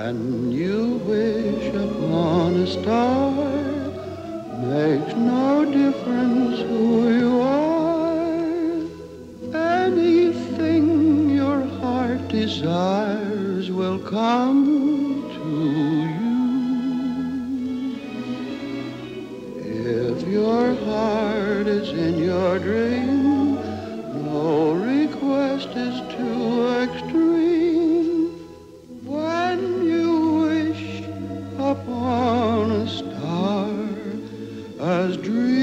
When you wish upon a star, makes no difference who you are. Anything your heart desires will come to you. If your heart is in your dream, no request is too extreme. When you wish upon a star, as dreams